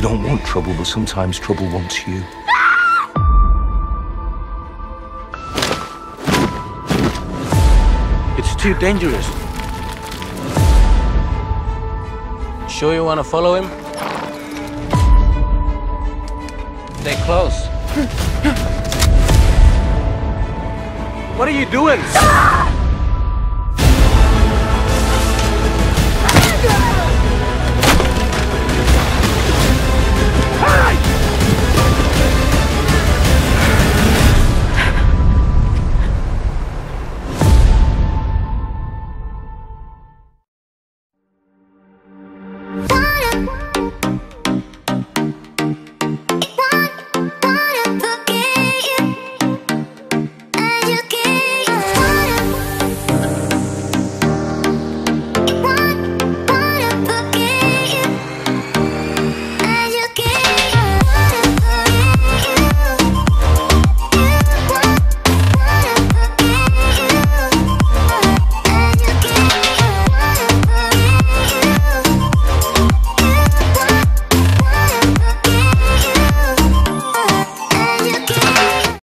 You don't want trouble, but sometimes trouble wants you. It's too dangerous. Sure you want to follow him? Stay close. What are you doing?